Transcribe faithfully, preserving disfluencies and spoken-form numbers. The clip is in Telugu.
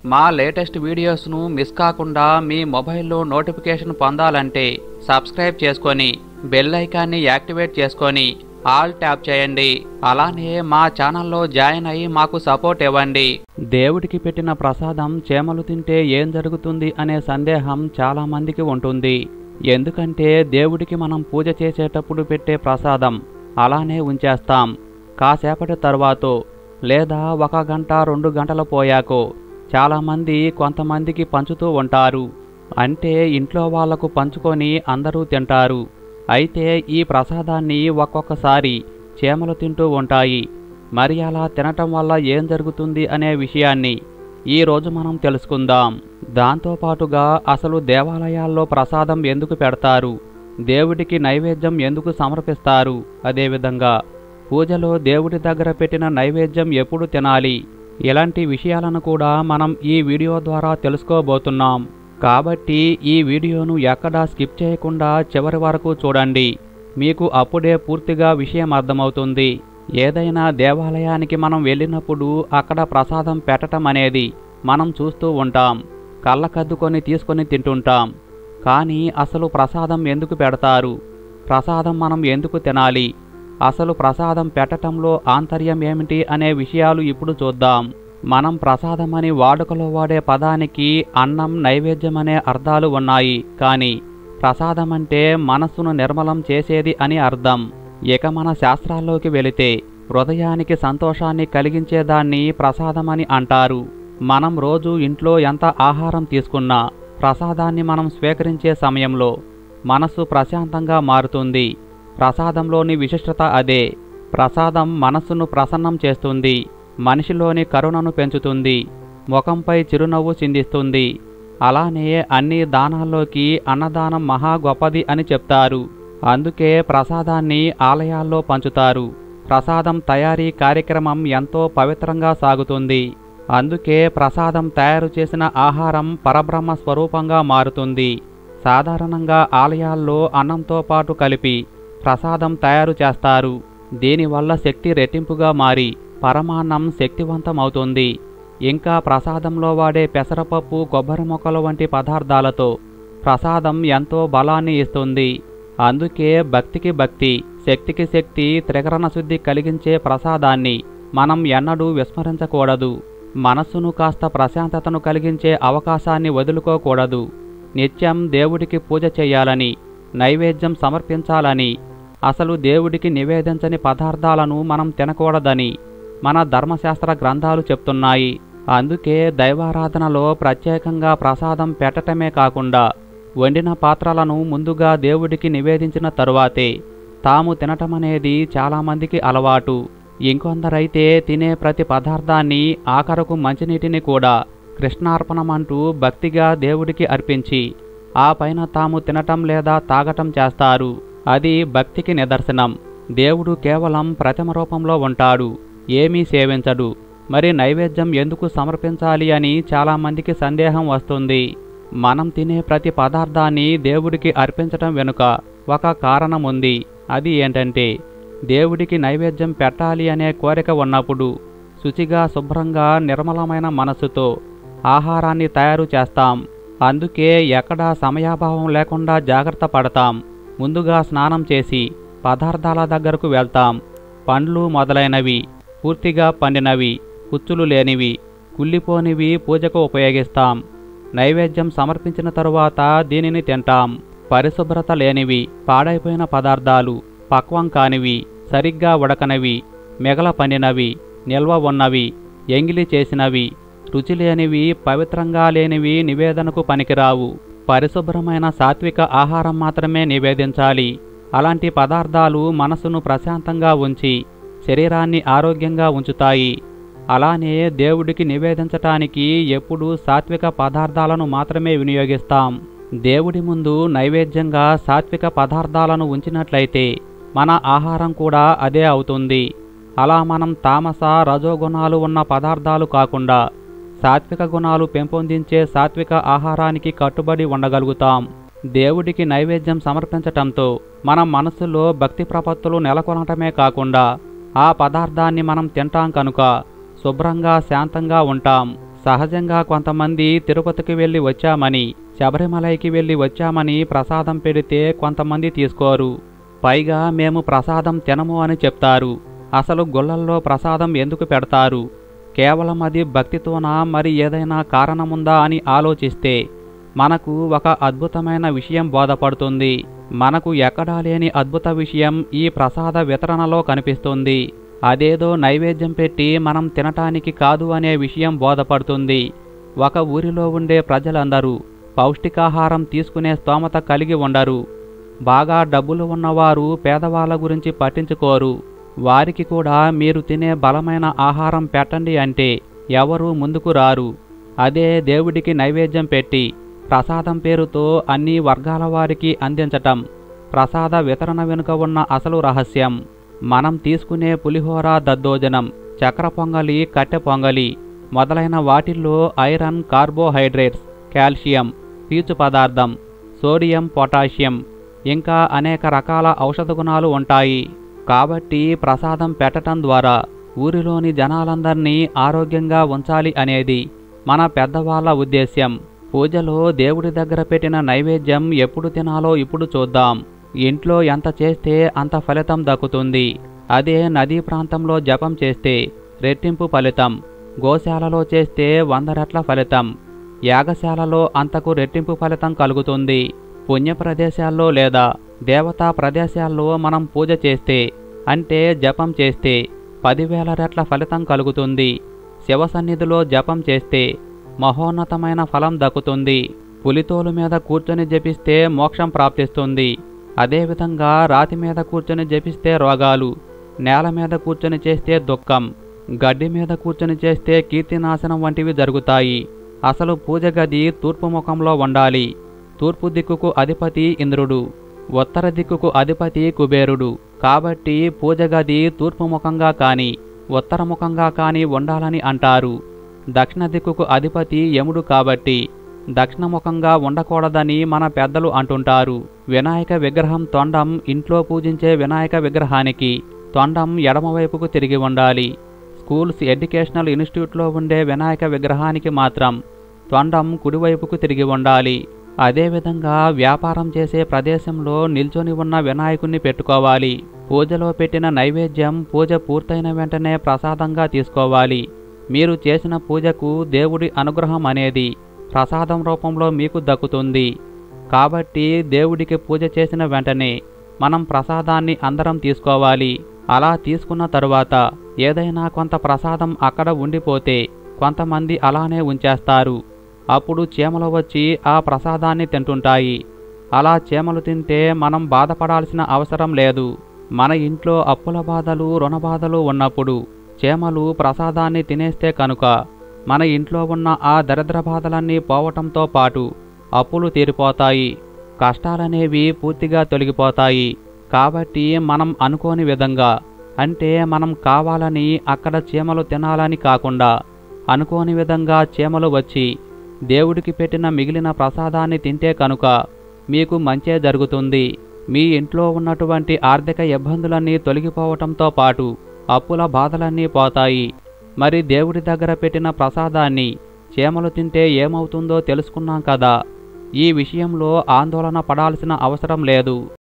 మా లేటెస్ట్ వీడియోస్ను మిస్ కాకుండా మీ మొబైల్లో నోటిఫికేషన్ పొందాలంటే సబ్స్క్రైబ్ చేసుకొని బెల్ ఐకాన్ని యాక్టివేట్ చేసుకొని ఆల్ ట్యాప్ చేయండి. అలానే మా ఛానల్లో జాయిన్ అయ్యి మాకు సపోర్ట్ ఇవ్వండి. దేవుడికి పెట్టిన ప్రసాదం చేమలు తింటే ఏం జరుగుతుంది అనే సందేహం చాలా మందికి ఉంటుంది. ఎందుకంటే దేవుడికి మనం పూజ చేసేటప్పుడు పెట్టే ప్రసాదం అలానే ఉంచేస్తాం. కాసేపటి తర్వాతో లేదా ఒక గంట రెండు గంటల పోయాకో చాలామంది కొంతమందికి పంచుతూ ఉంటారు. అంటే ఇంట్లో వాళ్లకు పంచుకొని అందరూ తింటారు. అయితే ఈ ప్రసాదాన్ని ఒక్కొక్కసారి చేమలు తింటూ ఉంటాయి. మరి అలా తినటం వల్ల ఏం జరుగుతుంది అనే విషయాన్ని ఈరోజు మనం తెలుసుకుందాం. దాంతోపాటుగా అసలు దేవాలయాల్లో ప్రసాదం ఎందుకు పెడతారు, దేవుడికి నైవేద్యం ఎందుకు సమర్పిస్తారు, అదేవిధంగా పూజలో దేవుడి దగ్గర పెట్టిన నైవేద్యం ఎప్పుడు తినాలి, ఇలాంటి విషయాలను కూడా మనం ఈ వీడియో ద్వారా తెలుసుకోబోతున్నాం. కాబట్టి ఈ వీడియోను ఎక్కడా స్కిప్ చేయకుండా చివరి వరకు చూడండి. మీకు అప్పుడే పూర్తిగా విషయం అర్థమవుతుంది. ఏదైనా దేవాలయానికి మనం వెళ్ళినప్పుడు అక్కడ ప్రసాదం పెట్టడం అనేది మనం చూస్తూ ఉంటాం. కళ్ళకద్దుకొని తీసుకొని తింటుంటాం. కానీ అసలు ప్రసాదం ఎందుకు పెడతారు, ప్రసాదం మనం ఎందుకు తినాలి, అసలు ప్రసాదం పెట్టటంలో ఆంతర్యం ఏమిటి అనే విషయాలు ఇప్పుడు చూద్దాం. మనం ప్రసాదం అని వాడుకలో వాడే పదానికి అన్నం, నైవేద్యం అనే అర్థాలు ఉన్నాయి. కానీ ప్రసాదం అంటే మనస్సును నిర్మలం చేసేది అని అర్థం. ఇక మన శాస్త్రాల్లోకి వెళితే హృదయానికి సంతోషాన్ని కలిగించేదాన్ని ప్రసాదమని అంటారు. మనం రోజు ఇంట్లో ఎంత ఆహారం తీసుకున్నా ప్రసాదాన్ని మనం స్వీకరించే సమయంలో మనస్సు ప్రశాంతంగా మారుతుంది. ప్రసాదంలోని విశిష్టత అదే. ప్రసాదం మనస్సును ప్రసన్నం చేస్తుంది, మనిషిలోని కరుణను పెంచుతుంది, ముఖంపై చిరునవ్వు చిందిస్తుంది. అలానే అన్ని దానాల్లోకి అన్నదానం మహా గొప్పది అని చెప్తారు. అందుకే ప్రసాదాన్ని ఆలయాల్లో పంచుతారు. ప్రసాదం తయారీ కార్యక్రమం ఎంతో పవిత్రంగా సాగుతుంది. అందుకే ప్రసాదం తయారు చేసిన ఆహారం పరబ్రహ్మ స్వరూపంగా మారుతుంది. సాధారణంగా ఆలయాల్లో అన్నంతో పాటు కలిపి ప్రసాదం తయారు చేస్తారు. దీనివల్ల శక్తి రెట్టింపుగా మారి పరమాన్నం శక్తివంతమవుతుంది. ఇంకా ప్రసాదంలో వాడే పెసరపప్పు, కొబ్బరి మొక్కలు వంటి పదార్థాలతో ప్రసాదం ఎంతో బలాన్ని ఇస్తుంది. అందుకే భక్తికి భక్తి, శక్తికి శక్తి, త్రికరణ శుద్ధి కలిగించే ప్రసాదాన్ని మనం ఎన్నడూ విస్మరించకూడదు. మనస్సును కాస్త ప్రశాంతతను కలిగించే అవకాశాన్ని వదులుకోకూడదు. నిత్యం దేవుడికి పూజ చేయాలని, నైవేద్యం సమర్పించాలని, అసలు దేవుడికి నివేదించని పదార్థాలను మనం తినకూడదని మన ధర్మశాస్త్ర గ్రంథాలు చెప్తున్నాయి. అందుకే దైవారాధనలో ప్రత్యేకంగా ప్రసాదం పెట్టటమే కాకుండా వండిన పాత్రలను ముందుగా దేవుడికి నివేదించిన తరువాతే తాము తినటమనేది చాలామందికి అలవాటు. ఇంకొందరైతే తినే ప్రతి పదార్థాన్ని, ఆఖరకు మంచినీటిని కూడా కృష్ణార్పణమంటూ భక్తిగా దేవుడికి అర్పించి ఆ పైన తాము తినటం లేదా తాగటం చేస్తారు. అది భక్తికి నిదర్శనం. దేవుడు కేవలం ప్రతిమ రూపంలో ఉంటాడు, ఏమీ సేవించడు. మరి నైవేద్యం ఎందుకు సమర్పించాలి అని చాలామందికి సందేహం వస్తుంది. మనం తినే ప్రతి పదార్థాన్ని దేవుడికి అర్పించటం వెనుక ఒక కారణం ఉంది. అది ఏంటంటే దేవుడికి నైవేద్యం పెట్టాలి అనే కోరిక ఉన్నప్పుడు శుచిగా, శుభ్రంగా, నిర్మలమైన మనస్సుతో ఆహారాన్ని తయారు చేస్తాం. అందుకే ఎక్కడా సమయాభావం లేకుండా జాగ్రత్త పడతాం. ముందుగా స్నానం చేసి పదార్థాల దగ్గరకు వెళ్తాం. పండ్లు మొదలైనవి పూర్తిగా పండినవి, పుచ్చులు లేనివి, కుళ్ళిపోనివి పూజకు ఉపయోగిస్తాం. నైవేద్యం సమర్పించిన తరువాత దీనిని తింటాం. పరిశుభ్రత లేనివి, పాడైపోయిన పదార్థాలు, పక్వం కానివి, సరిగ్గా ఉడకనివి, మిగల పండినవి, నిల్వ ఉన్నవి, ఎంగిలి చేసినవి, రుచి లేనివి, పవిత్రంగా లేనివి నివేదనకు పనికిరావు. పరిశుభ్రమైన సాత్విక ఆహారం మాత్రమే నివేదించాలి. అలాంటి పదార్థాలు మనసును ప్రశాంతంగా ఉంచి శరీరాన్ని ఆరోగ్యంగా ఉంచుతాయి. అలానే దేవుడికి నివేదించటానికి ఎప్పుడూ సాత్విక పదార్థాలను మాత్రమే వినియోగిస్తాం. దేవుడి ముందు నైవేద్యంగా సాత్విక పదార్థాలను ఉంచినట్లయితే మన ఆహారం కూడా అదే అవుతుంది. అలా మనం తామస, రజోగుణాలు ఉన్న పదార్థాలు కాకుండా సాత్విక గుణాలు పెంపొందించే సాత్విక ఆహారానికి కట్టుబడి ఉండగలుగుతాం. దేవుడికి నైవేద్యం సమర్పించటంతో మన మనస్సులో భక్తి ప్రపత్తులు నెలకొనటమే కాకుండా ఆ పదార్థాన్ని మనం తింటాం కనుక శుభ్రంగా, శాంతంగా ఉంటాం. సహజంగా కొంతమంది తిరుపతికి వెళ్ళి వచ్చామని, శబరిమలైకి వెళ్ళి వచ్చామని ప్రసాదం పెడితే కొంతమంది తీసుకోరు. పైగా మేము ప్రసాదం తినము అని చెప్తారు. అసలు గుళ్ళల్లో ప్రసాదం ఎందుకు పెడతారు? కేవలం అది భక్తితోనా, మరి ఏదైనా కారణముందా అని ఆలోచిస్తే మనకు ఒక అద్భుతమైన విషయం బోధపడుతుంది. మనకు ఎక్కడా లేని అద్భుత విషయం ఈ ప్రసాద వితరణలో కనిపిస్తుంది. అదేదో నైవేద్యం పెట్టి మనం తినటానికి కాదు అనే విషయం బోధపడుతుంది. ఒక ఊరిలో ఉండే ప్రజలందరూ పౌష్టికాహారం తీసుకునే స్తోమత కలిగి ఉండరు. బాగా డబ్బులు ఉన్నవారు పేదవాళ్ళ గురించి పట్టించుకోరు. వారికి కూడా మీరు తినే బలమైన ఆహారం పెట్టండి అంటే ఎవరూ ముందుకు రారు. అదే దేవుడికి నైవేద్యం పెట్టి ప్రసాదం పేరుతో అన్ని వర్గాల వారికి అందించటం ప్రసాద వితరణ వెనుక ఉన్న అసలు రహస్యం. మనం తీసుకునే పులిహోర, దద్దోజనం, చక్ర పొంగలి, కట్టె పొంగలి మొదలైన వాటిల్లో ఐరన్, కార్బోహైడ్రేట్స్, కాల్షియం, పీచు పదార్థం, సోడియం, పొటాషియం ఇంకా అనేక రకాల ఔషధ గుణాలు ఉంటాయి. కాబట్టి ప్రసాదం పెట్టడం ద్వారా ఊరిలోని జనాలందర్నీ ఆరోగ్యంగా ఉంచాలి అనేది మన పెద్దవాళ్ళ ఉద్దేశ్యం. పూజలో దేవుడి దగ్గర పెట్టిన నైవేద్యం ఎప్పుడు తినాలో ఇప్పుడు చూద్దాం. ఇంట్లో ఎంత చేస్తే అంత ఫలితం దక్కుతుంది. అదే నదీ ప్రాంతంలో జపం చేస్తే రెట్టింపు ఫలితం, గోశాలలో చేస్తే వంద రెట్ల ఫలితం, యాగశాలలో అంతకు రెట్టింపు ఫలితం కలుగుతుంది. పుణ్య ప్రదేశాల్లో లేదా దేవతా ప్రదేశాల్లో మనం పూజ చేస్తే అంటే జపం చేస్తే పదివేల రెట్ల ఫలితం కలుగుతుంది. శివ సన్నిధిలో జపం చేస్తే మహోన్నతమైన ఫలం దక్కుతుంది. పులితోలు మీద కూర్చొని జపిస్తే మోక్షం ప్రాప్తిస్తుంది. అదేవిధంగా రాతి మీద కూర్చొని జపిస్తే రోగాలు, నేల మీద కూర్చొని చేస్తే దుఃఖం, గడ్డి మీద కూర్చొని చేస్తే కీర్తినాశనం వంటివి జరుగుతాయి. అసలు పూజ గది తూర్పు ముఖంలో ఉండాలి. తూర్పు దిక్కుకు అధిపతి ఇంద్రుడు, ఉత్తర దిక్కుకు అధిపతి కుబేరుడు. కాబట్టి పూజ గది తూర్పు ముఖంగా కానీ ఉత్తరముఖంగా కానీ ఉండాలని అంటారు. దక్షిణ దిక్కుకు అధిపతి యముడు కాబట్టి దక్షిణముఖంగా ఉండకూడదని మన పెద్దలు అంటుంటారు. వినాయక విగ్రహం తొండం ఇంట్లో పూజించే వినాయక విగ్రహానికి తొండం ఎడమవైపుకు తిరిగి ఉండాలి. స్కూల్స్, ఎడ్యుకేషనల్ ఇన్స్టిట్యూట్లో ఉండే వినాయక విగ్రహానికి మాత్రం తొండం కుడివైపుకు తిరిగి ఉండాలి. అదేవిధంగా వ్యాపారం చేసే ప్రదేశంలో నిల్చొని ఉన్న వినాయకుణ్ణి పెట్టుకోవాలి. పూజలో పెట్టిన నైవేద్యం పూజ పూర్తయిన వెంటనే ప్రసాదంగా తీసుకోవాలి. మీరు చేసిన పూజకు దేవుడి అనుగ్రహం అనేది ప్రసాదం రూపంలో మీకు దక్కుతుంది. కాబట్టి దేవుడికి పూజ చేసిన వెంటనే మనం ప్రసాదాన్ని అందరం తీసుకోవాలి. అలా తీసుకున్న తరువాత ఏదైనా కొంత ప్రసాదం అక్కడ ఉండిపోతే కొంతమంది అలానే ఉంచేస్తారు. అప్పుడు చీమలు వచ్చి ఆ ప్రసాదాన్ని తింటుంటాయి. అలా చీమలు తింటే మనం బాధపడాల్సిన అవసరం లేదు. మన ఇంట్లో అప్పుల బాధలు, రుణ బాధలు ఉన్నప్పుడు చీమలు ప్రసాదాన్ని తినేస్తే కనుక మన ఇంట్లో ఉన్న ఆ దరిద్ర బాధలన్నీ పోవటంతో పాటు అప్పులు తీరిపోతాయి, కష్టాలనేవి పూర్తిగా తొలగిపోతాయి. కాబట్టి మనం అనుకోని విధంగా, అంటే మనం కావాలని అక్కడ చీమలు తినాలని కాకుండా అనుకోని విధంగా చీమలు వచ్చి దేవుడికి పెట్టిన మిగిలిన ప్రసాదాన్ని తింటే కనుక మీకు మంచే జరుగుతుంది. మీ ఇంట్లో ఉన్నటువంటి ఆర్థిక ఇబ్బందులన్నీ తొలగిపోవటంతో పాటు అప్పుల బాధలన్నీ పోతాయి. మరి దేవుడి దగ్గర పెట్టిన ప్రసాదాన్ని చీమలు తింటే ఏమవుతుందో తెలుసుకున్నాం కదా. ఈ విషయంలో ఆందోళన పడాల్సిన అవసరం లేదు.